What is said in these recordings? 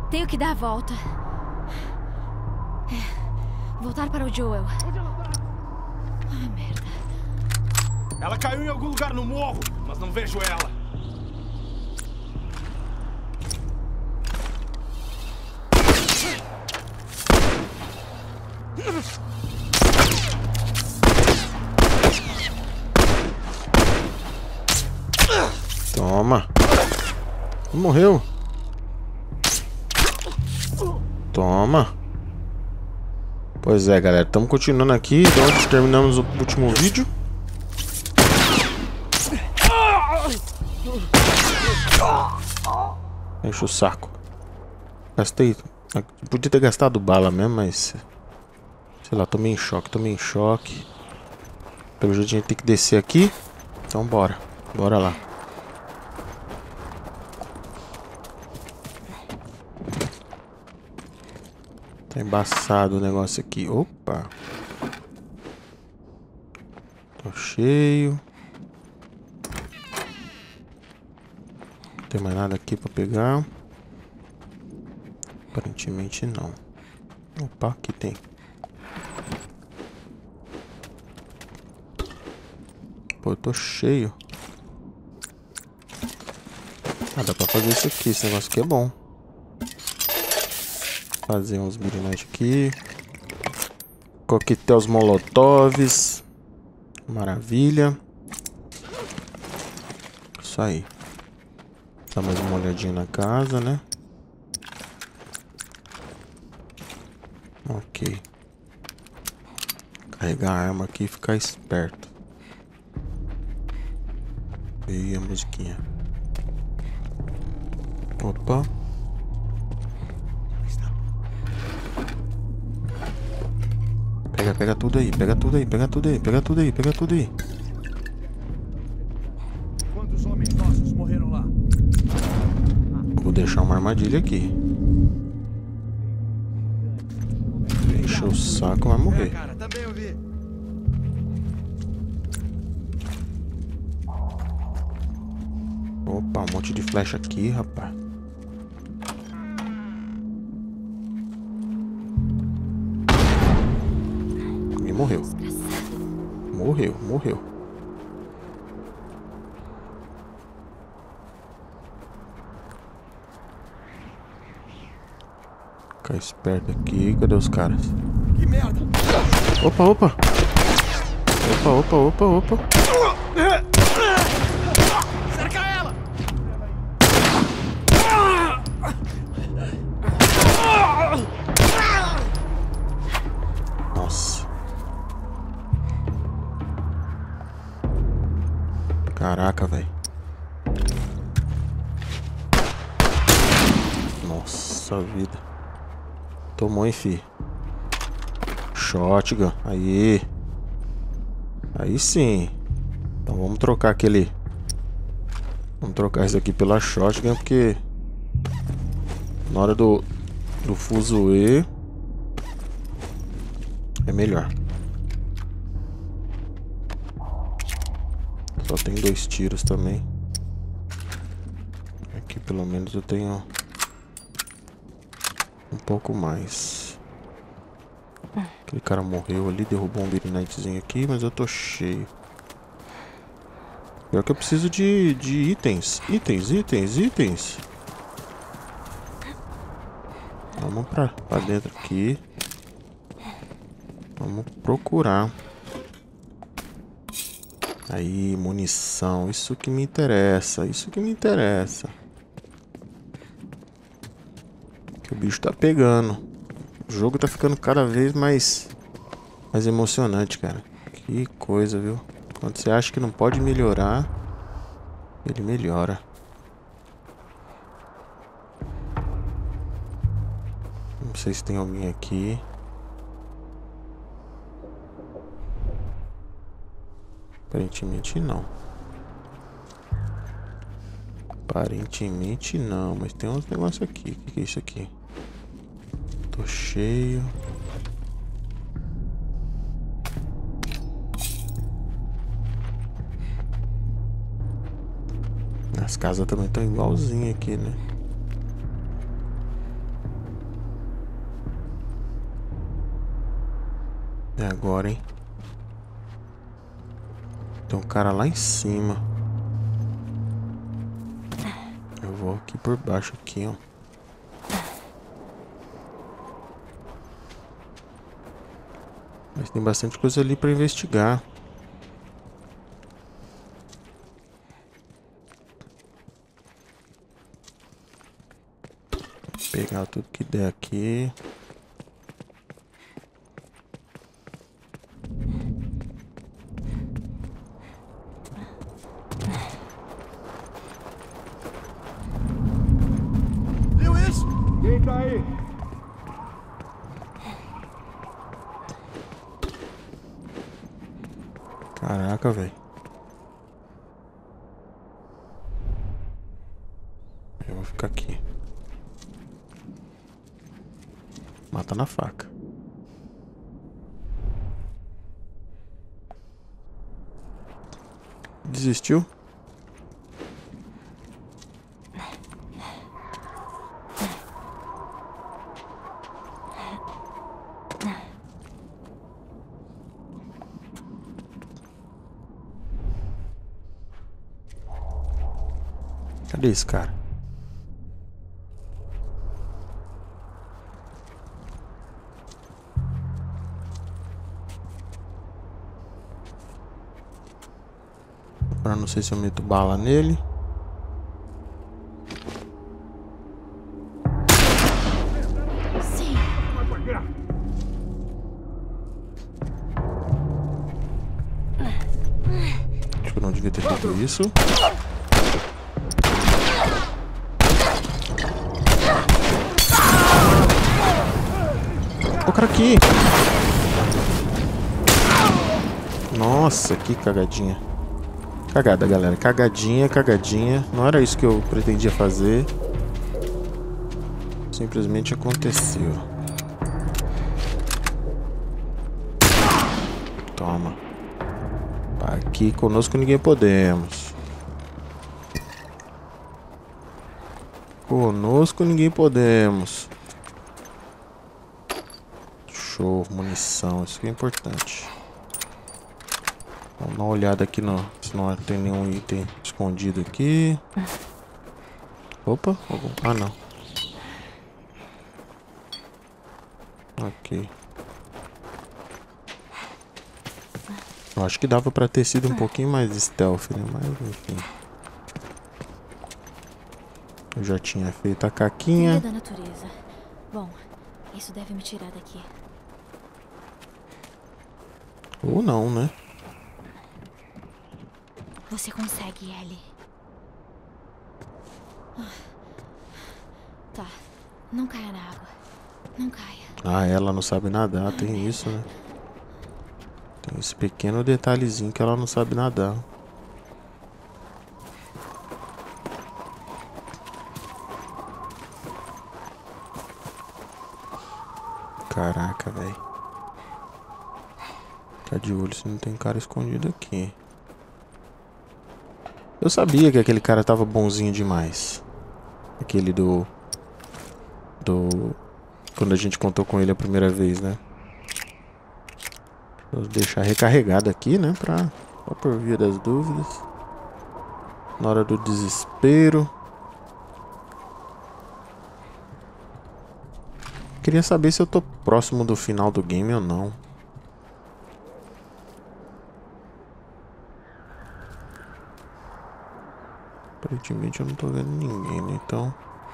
Tenho que dar a volta. Voltar para o Joel. Ai, merda. Ela caiu em algum lugar no morro, mas não vejo ela. Toma. Morreu. Toma. Pois é, galera. Estamos continuando aqui de onde terminamos o último vídeo. Enche o saco. Gastei. Podia ter gastado bala mesmo, mas... sei lá, tomei em choque. Pelo jeito a gente tem que descer aqui. Então bora. Bora lá. Tá embaçado o negócio aqui. Opa. Tô cheio. Não tem mais nada aqui pra pegar. Aparentemente não. Opa, aqui tem. Pô, eu tô cheio. Ah, dá pra fazer isso aqui. Esse negócio aqui é bom. Fazer uns midnight aqui. Coquetéis molotovs. Maravilha. Isso aí. Dá mais uma olhadinha na casa, né? Ok. Carregar a arma aqui e ficar esperto. E a musiquinha. Opa. Pega tudo aí, pega tudo aí, pega tudo aí, pega tudo aí, pega tudo aí. Quantos homens nossos morreram lá? Vou deixar uma armadilha aqui. Encher o saco, vai morrer. Cara, também eu vi. Opa, um monte de flecha aqui, rapaz. E morreu. Morreu. Ficar esperto aqui. Cadê os caras? Que merda! Opa. Cerca ela! Nossa. Caraca, velho. Nossa vida. Tomou, hein, fi. Shotgun. Aí. Aí sim. Então vamos trocar aquele... vamos trocar isso aqui pela shotgun, porque... na hora do fuzuê... é melhor. Só tem 2 tiros também. Aqui pelo menos eu tenho... um pouco mais. Aquele cara morreu ali, derrubou um midnightzinho aqui, mas eu tô cheio. Pior que eu preciso de itens. Itens. Vamos pra dentro aqui. Vamos procurar. Aí, munição. Isso que me interessa. Que o bicho tá pegando. O jogo tá ficando cada vez mais emocionante, cara. Que coisa, viu? Quando você acha que não pode melhorar, ele melhora. Não sei se tem alguém aqui. Aparentemente não. Mas tem uns negócios aqui. O que é isso aqui? Tô cheio. As casas também estão igualzinhas aqui, né? É agora, hein? Tem um cara lá em cima. Eu vou aqui por baixo aqui, ó. Mas tem bastante coisa ali pra investigar. Vou pegar tudo que der aqui. Viu isso? Quem tá aí? Caraca, velho. Eu vou ficar aqui. Mata na faca. Desistiu? Cadê esse cara? Agora não sei se eu meto bala nele. Sim. Acho que eu não devia ter feito isso. Ô, cara aqui! Nossa, que cagadinha. Cagada, galera. Cagadinha, cagadinha. Não era isso que eu pretendia fazer. Simplesmente aconteceu. Toma. Aqui conosco ninguém podemos. Conosco ninguém podemos. Show, munição. Isso que é importante. Vamos dar uma olhada aqui no... se não tem nenhum item escondido aqui. Opa, ah não. Ok. Eu acho que dava pra ter sido um pouquinho mais stealth, né? Mas enfim. Eu já tinha feito a caquinha. Da natureza. Bom, isso deve me tirar daqui. Ou não, né? Você consegue, Ellie. Tá. Não caia na água. Não caia. Ah, ela não sabe nadar, tem isso, né? Tem esse pequeno detalhezinho que ela não sabe nadar. Caraca, velho. Tá de olho se não tem cara escondido aqui. Eu sabia que aquele cara tava bonzinho demais. Aquele do... Quando a gente contou com ele a primeira vez, né? Vou deixar recarregado aqui, né? Pra por via das dúvidas. Na hora do desespero. Queria saber se eu tô próximo do final do game ou não. Aparentemente eu não tô vendo ninguém, né? Então...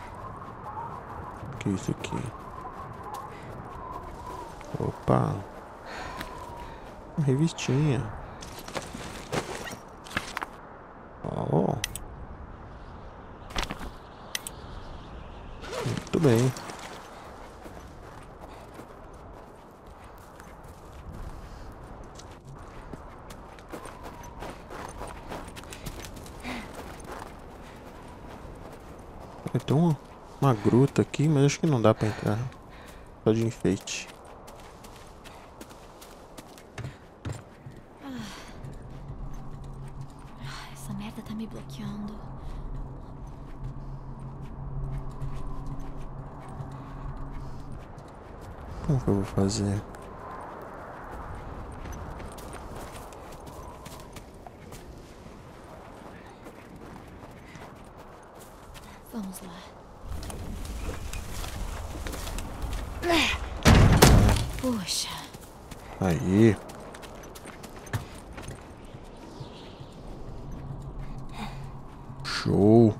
o que é isso aqui? Opa! Uma revistinha. Oh. Muito bem. Tem uma gruta aqui, mas acho que não dá pra entrar. Só de enfeite. Essa merda tá me bloqueando. Como que eu vou fazer? Vamos lá. Puxa. Aí. Show.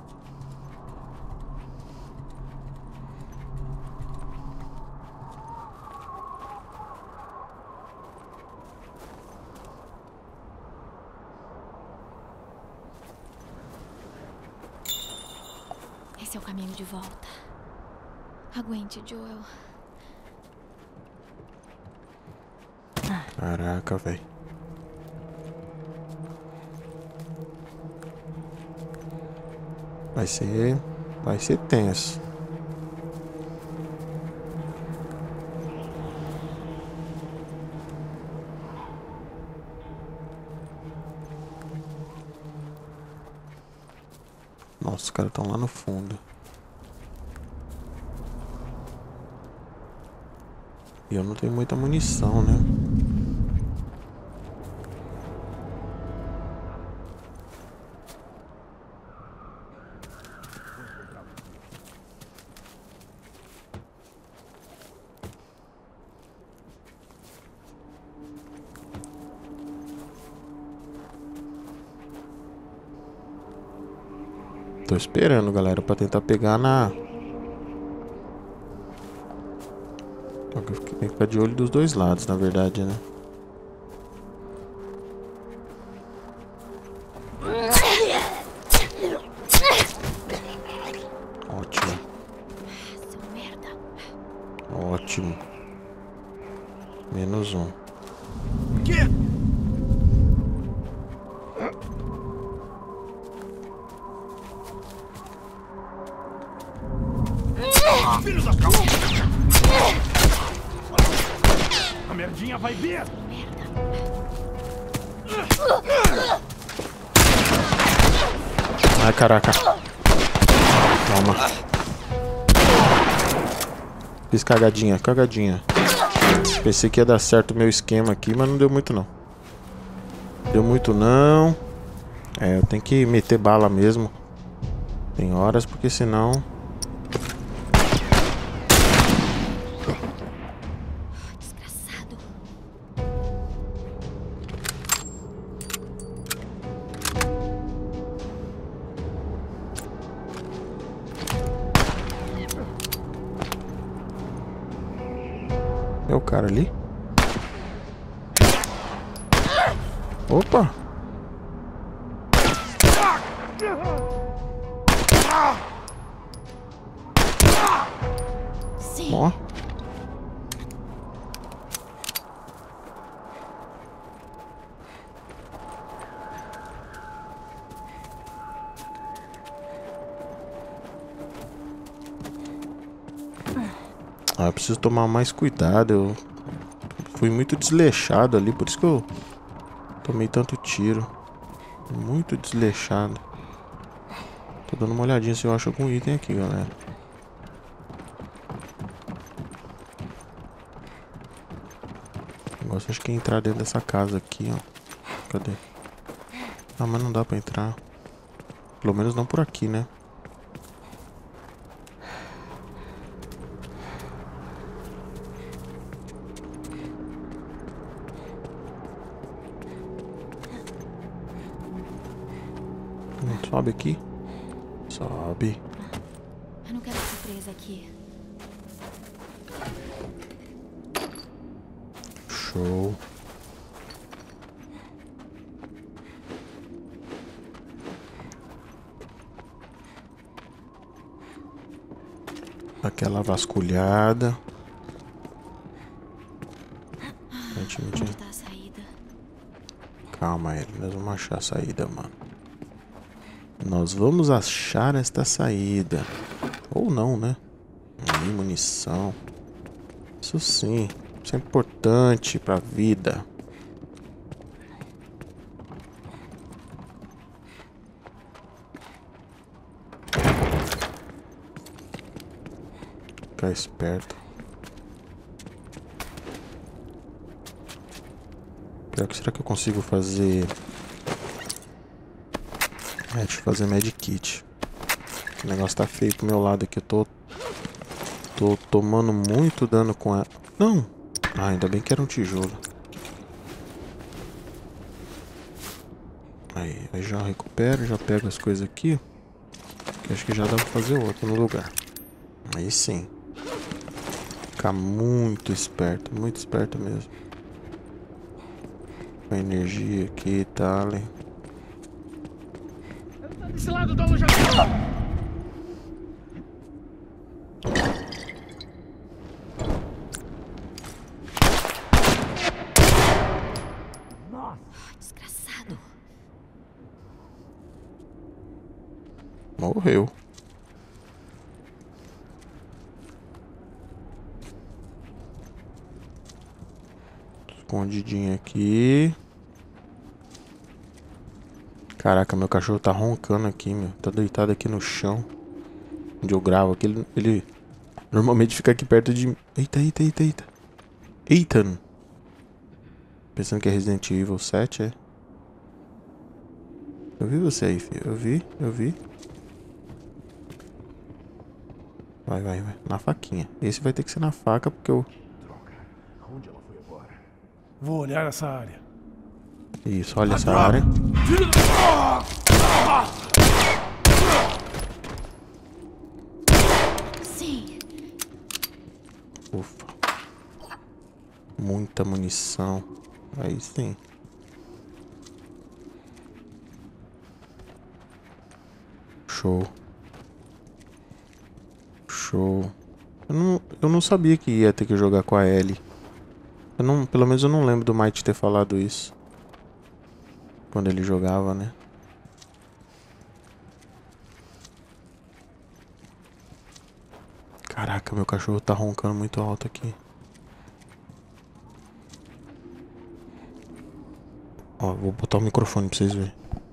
Esse é o caminho de volta. Aguente, Joel. Caraca, velho. Vai ser tenso. Nossa, os caras estão lá no fundo. E eu não tenho muita munição, né? Tô esperando, galera, pra tentar pegar na... Tem que ficar de olho dos dois lados, na verdade, né? Ótimo. Seu merda. Ótimo. Menos um. Que? Filho da calma! A merdinha vai ver! Ai, caraca. Calma. Fiz cagadinha. Pensei que ia dar certo o meu esquema aqui, mas não deu muito não. Deu muito não. É, eu tenho que meter bala mesmo. Tem horas, porque senão... Desgraçado. É o cara ali? Opa! Sim. Ó. Ah, eu preciso tomar mais cuidado. Eu fui muito desleixado ali, por isso que eu tomei tanto tiro. Muito desleixado. Tô dando uma olhadinha se eu acho algum item aqui, galera. O negócio acho que é entrar dentro dessa casa aqui, ó. Cadê? Ah, mas não dá pra entrar. Pelo menos não por aqui, né? Sobe aqui. Sobe. Eu não quero ficar presa aqui. Show. Aquela vasculhada. Onde tá a saída? Calma aí, nós vamos achar a saída, mano. Nós vamos achar esta saída. Ou não, né? Munição. Isso sim. Isso é importante pra vida. Ficar esperto. Será que eu consigo fazer... deixa eu fazer medkit. O negócio tá feio pro meu lado aqui. Eu tô tomando muito dano com ela. Não! Ah, ainda bem que era um tijolo. Aí já recupero, já pego as coisas aqui. Que acho que já dá pra fazer outro no lugar. Aí sim. Ficar muito esperto mesmo. Com a energia aqui e tal. Desse lado do alojamento! Desgraçado. Morreu. Escondidinho aqui. Caraca, meu cachorro tá roncando aqui, meu. Tá deitado aqui no chão. Onde eu gravo aqui. Ele normalmente fica aqui perto de mim. Eita. Ethan. Pensando que é Resident Evil 7, é? Eu vi você aí, filho. Eu vi. Vai. Na faquinha. Esse vai ter que ser na faca, porque eu... Onde ela foi agora? Vou olhar essa área. Isso, olha essa área. Sim. Ufa. Muita munição. Aí sim. Show. Eu não sabia que ia ter que jogar com a Ellie. Pelo menos eu não lembro do Might ter falado isso. Quando ele jogava, né? Caraca, meu cachorro tá roncando muito alto aqui. Ó, vou botar o microfone pra vocês verem.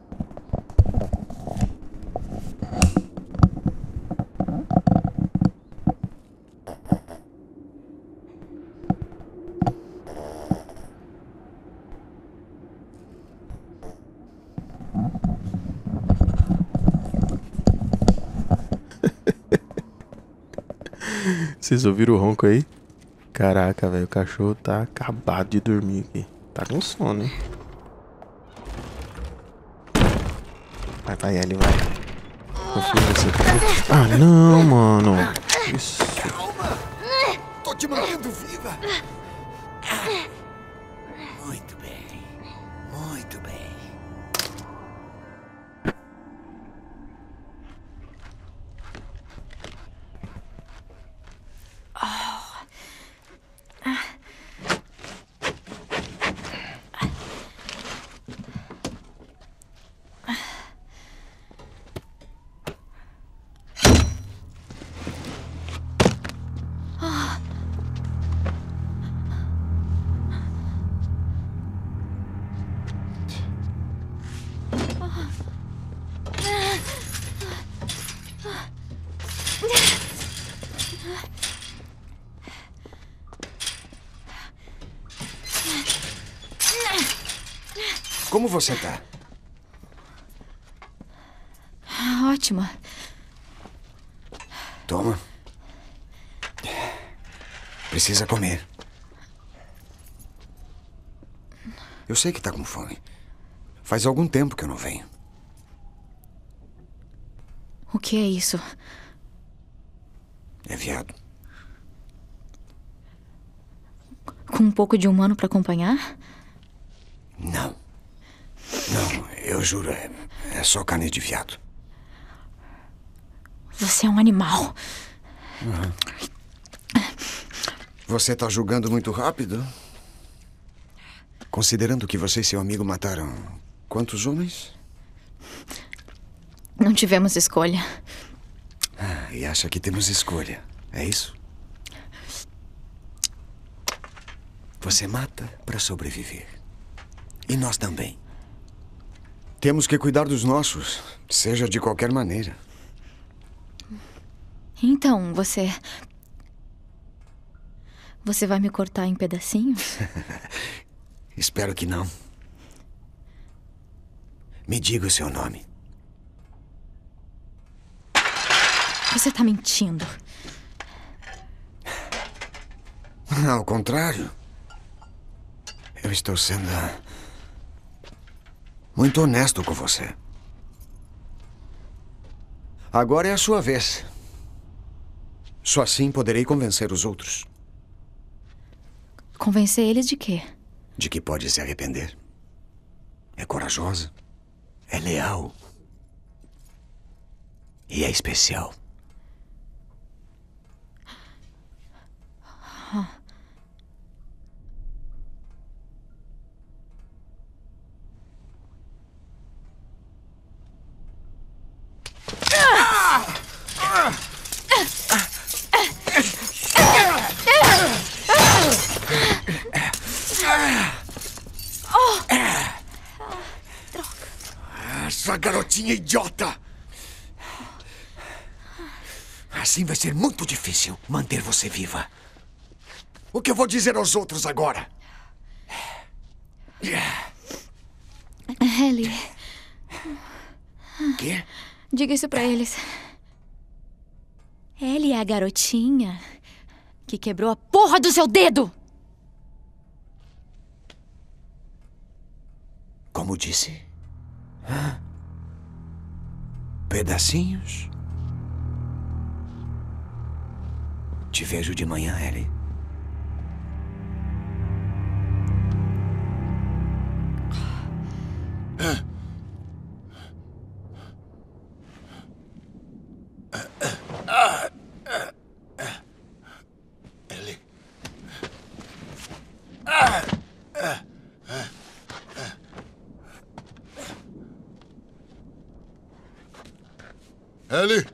Vocês ouviram o ronco aí? Caraca, velho, o cachorro tá acabado de dormir aqui. Tá com sono, hein? Vai, Ellie, vai. Confia em você. Ah, não, mano. Isso. Calma! Tô te mantendo viva! Muito bem. Muito bem. Como você tá? Ótima. Toma. Precisa comer. Eu sei que tá com fome. Faz algum tempo que eu não venho. O que é isso? É viado. Com um pouco de humano pra acompanhar? Não. Não, eu juro, é só carne de viado. Você é um animal. Você tá julgando muito rápido? Considerando que você e seu amigo mataram quantos homens? Não tivemos escolha. E acha que temos escolha, é isso? Você mata para sobreviver. E nós também. Temos que cuidar dos nossos, seja de qualquer maneira. Então, você vai me cortar em pedacinhos? Espero que não. Me diga o seu nome. Você tá mentindo. Ao contrário. Eu estou sendo muito honesto com você. Agora é a sua vez. Só assim poderei convencer os outros. Convencer eles de quê? De que pode se arrepender. É corajosa. É leal. E é especial. Essa garotinha idiota! Assim vai ser muito difícil manter você viva. O que eu vou dizer aos outros agora? Ellie, Quê? diga isso pra eles. Ellie é a garotinha que quebrou a porra do seu dedo! Como disse? Pedacinhos? Te vejo de manhã, Ellie. Ellie. Ellie!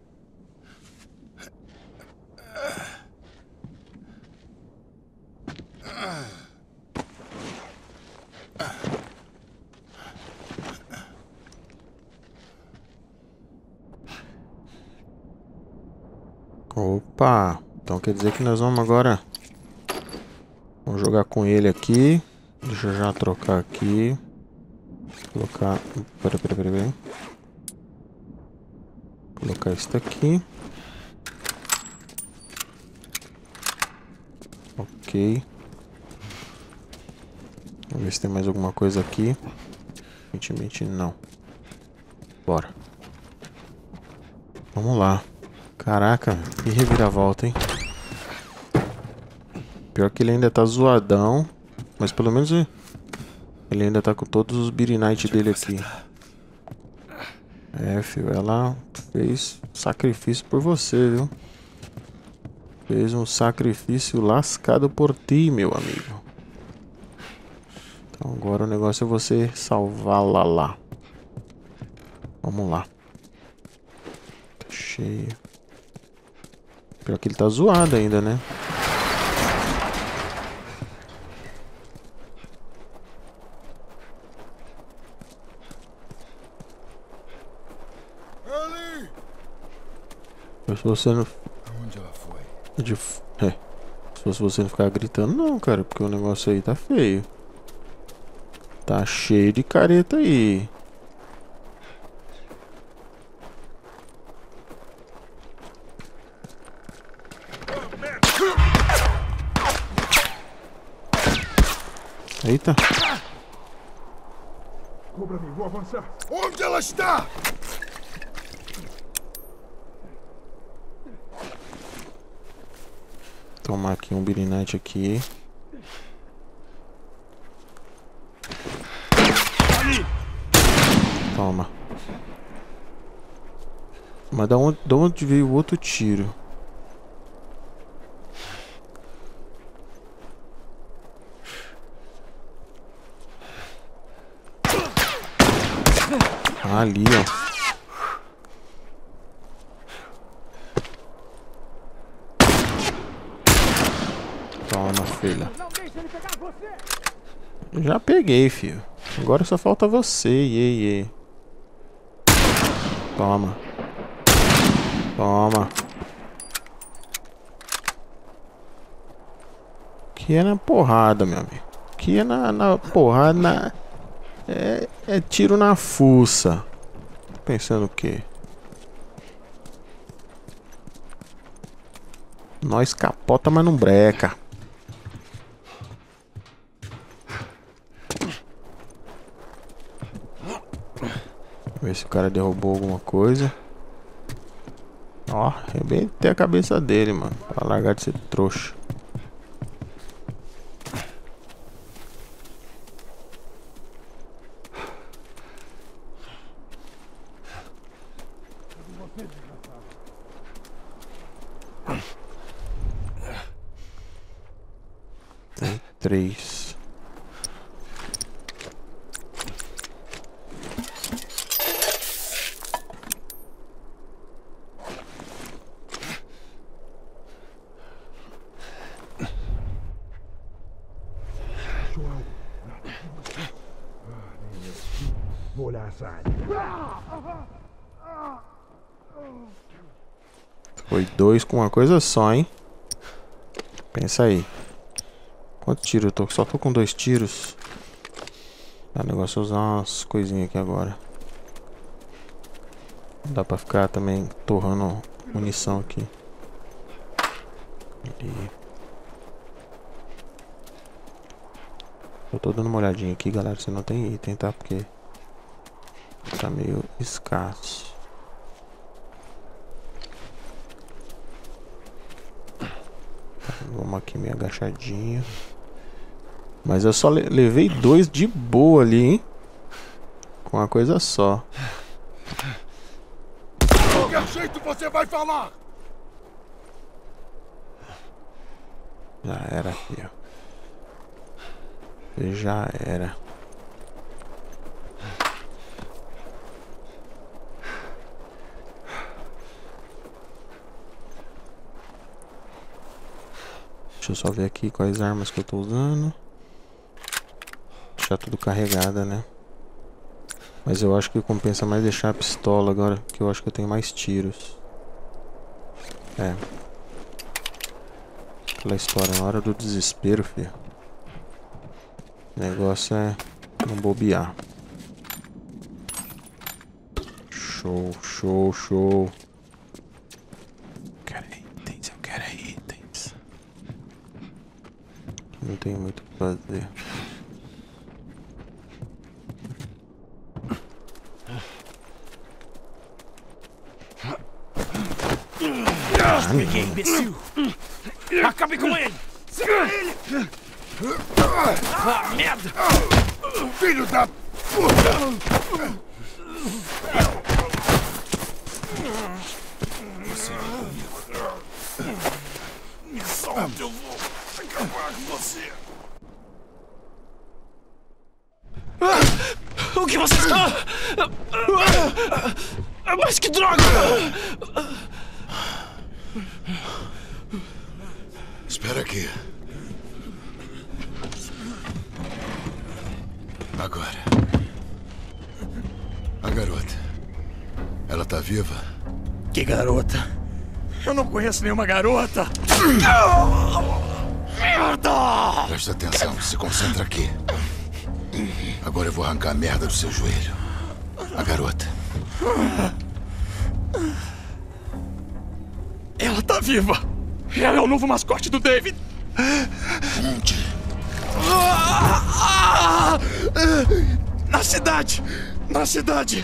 Opa, então quer dizer que nós vamos agora. Vamos jogar com ele aqui. Deixa eu já trocar aqui. Colocar. Pera. Colocar isso daqui. Ok. Vamos ver se tem mais alguma coisa aqui. Aparentemente não. Bora. Vamos lá. Caraca, que reviravolta, hein? Pior que ele ainda tá zoadão. Mas pelo menos ele ainda tá com todos os Beery Knight dele aqui. É, filho, ela fez sacrifício por você, viu? Fez um sacrifício lascado por ti, meu amigo. Então agora o negócio é você salvá-la lá. Vamos lá. Tá cheio. Pior que ele tá zoado ainda, né? Se você não... Onde ela foi? Se fosse você não ficar gritando, não, cara. Porque o negócio aí tá feio. Tá cheio de careta aí. Eita. Cobra mim, vou avançar. Onde ela está? Tomar aqui um Beery Knight aqui. Toma. Mas da onde veio o outro tiro? Ali, ó. Toma, filha. Eu já peguei, filho. Agora só falta você, iê. Toma. Toma. Aqui é na porrada, meu amigo. Aqui é na porrada, é tiro na fuça. Pensando o quê? Nós capota, mas não breca. Ver se o cara derrubou alguma coisa. Ó, arrebentei a cabeça dele, mano. Pra largar de ser trouxa. Tem 3. Vou olhar essa área. Foi 2 com uma coisa só, hein? Pensa aí. Quantos tiros eu tô? Só tô com 2 tiros. Tá, o negócio é usar umas coisinhas aqui agora. Não dá pra ficar também torrando munição aqui. Eu tô dando uma olhadinha aqui, galera, se não tem item, tá? Porque tá meio escasso. Vamos aqui meio agachadinho. Mas eu só levei 2 de boa ali, hein? Com uma coisa só. De qualquer jeito você vai falar! Já era, filho. Já era. Deixa eu só ver aqui quais armas que eu tô usando. Deixar tudo carregada, né? Mas eu acho que compensa mais deixar a pistola agora, que eu acho que eu tenho mais tiros. É. Aquela história, na hora do desespero, filho. O negócio é não bobear. Show, show, show. Quero itens, eu quero itens. Não tem muito o que fazer. Peguei, imbecil! Acabe com ele! Segura ele! Ah, merda! Filho da puta! Você vem comigo. Me solta, eu vou acabar com você. O que você está? Mas que droga! Espera aqui. Agora. A garota. Ela tá viva? Que garota? Eu não conheço nenhuma garota! Merda! Presta atenção, se concentra aqui. Agora eu vou arrancar a merda do seu joelho. A garota. Ela tá viva! Ela é o novo mascote do David! Onde? Na cidade! Na cidade!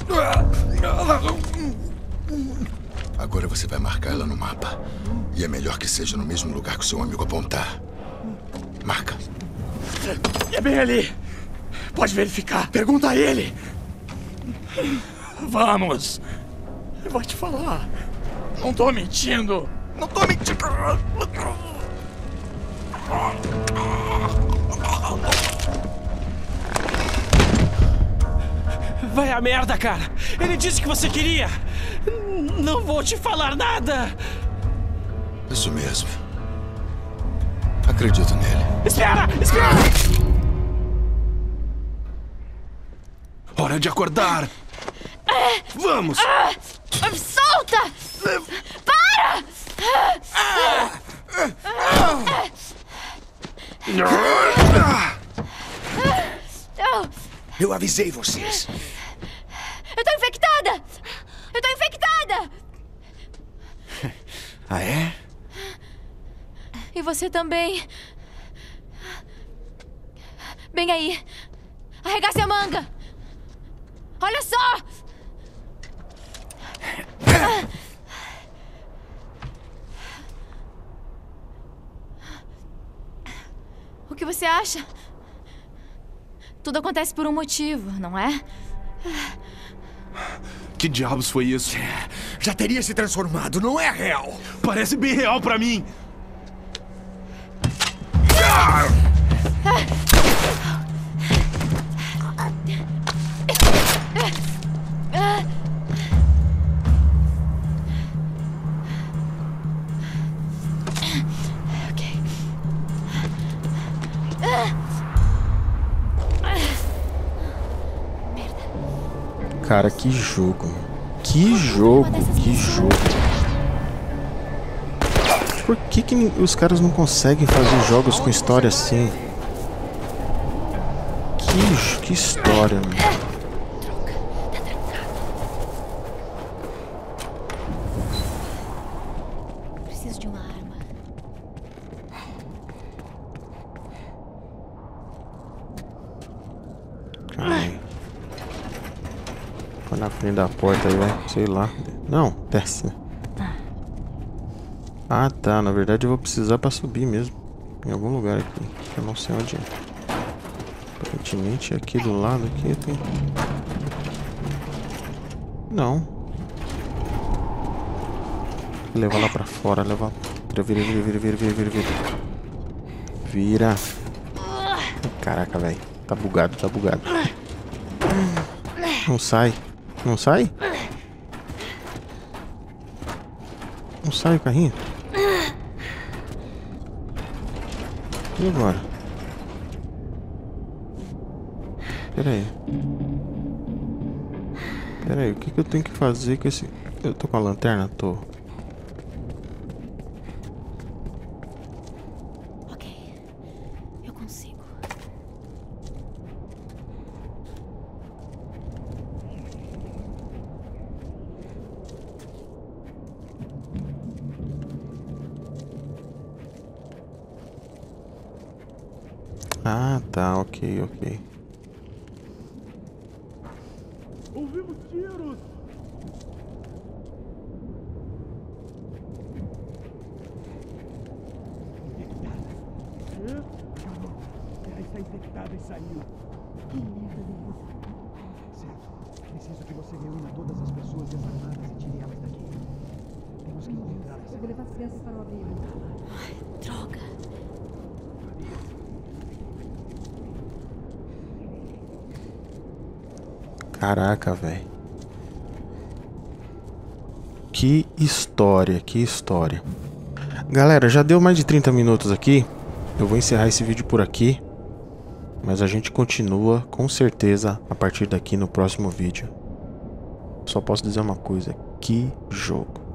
Agora você vai marcar ela no mapa. E é melhor que seja no mesmo lugar que o seu amigo apontar. Marca. É bem ali! Pode verificar! Pergunta a ele! Vamos! Eu vou te falar! Não tô mentindo! Não tô mentindo! Vai a merda, cara! Ele disse que você queria! Não vou te falar nada! Isso mesmo. Acredito nele. Espera! Espera! Hora de acordar! Vamos! Solta! Para! Eu avisei vocês. Eu tô infectada! Eu tô infectada! Ah, é? você também. Bem aí. Arregace a manga. Olha só! O que você acha? Tudo acontece por um motivo, não é? Que diabos foi isso? Já teria se transformado, não é real? Parece bem real pra mim. Cara, que jogo. Que jogo, que jogo. Por que os caras não conseguem fazer jogos com história assim? Que história, mano. Preciso de uma arma. Ai. Foi na frente da porta aí, velho. Sei lá. Não, desce, né? Ah, tá. Na verdade eu vou precisar pra subir mesmo. Em algum lugar aqui. Eu não sei onde é. Aparentemente aqui do lado aqui tem... Não. Leva lá pra fora, leva... Vira. Vira. Caraca, velho. Tá bugado, tá bugado. Não sai. Não sai? Não sai o carrinho? E agora? Pera aí. Pera aí, o que eu tenho que fazer com esse... Eu tô com a lanterna? Tô. Ok. Eu consigo. Ah, tá, ok. Ouvimos tiros! Ela está infectada e saiu. Que merda, Deus. Certo. Preciso que você reúna todas as pessoas desarmadas e tire elas daqui. Temos que encontrá-las. Eu vou levar as crianças para o abrigo. Droga. Caraca, velho. Que história, que história. Galera, já deu mais de 30 minutos aqui. Eu vou encerrar esse vídeo por aqui. Mas a gente continua, com certeza, a partir daqui no próximo vídeo. Só posso dizer uma coisa. Que jogo.